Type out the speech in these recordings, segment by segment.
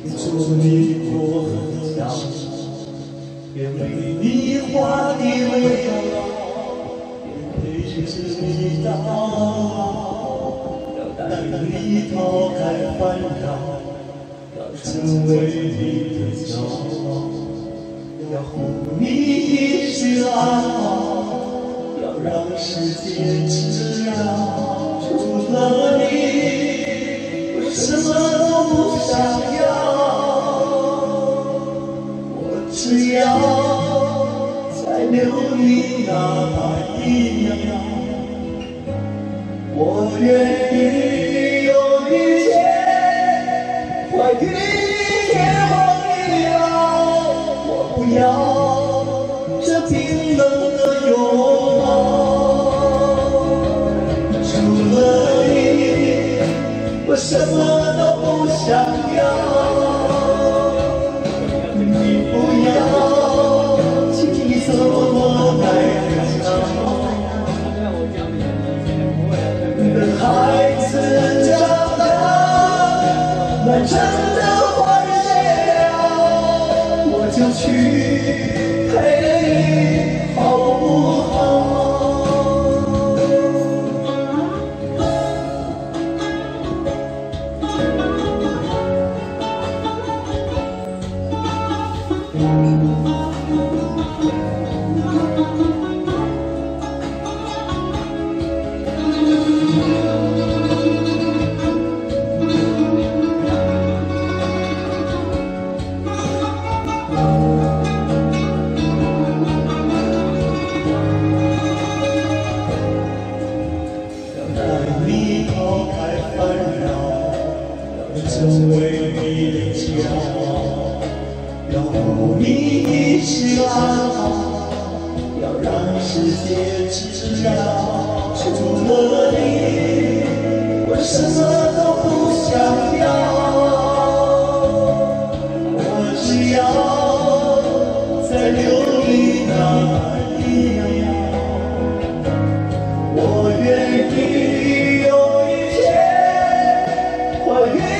祝你过很长，也为你画的未来，也陪着你到老，要带你抛开烦恼，要成为你的骄傲，要护你一世安好，要让世界知道，除了你，我什么都不想要。 只要再留你哪怕一秒，我愿意用一切换与你天荒地老。我不要这冰冷的拥抱，除了你，我什么都不想要。 等孩子长大，满城的花谢了，我就去陪你，好不好？ 成为你的骄傲，要护你一世安好，要让世界知道，除了你，我什么都不想要。我只要再留你那一秒，我愿意用一切换与。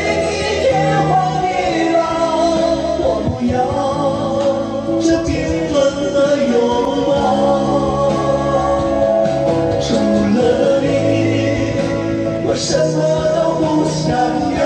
这冰冷的拥抱，除了你，我什么都不想要。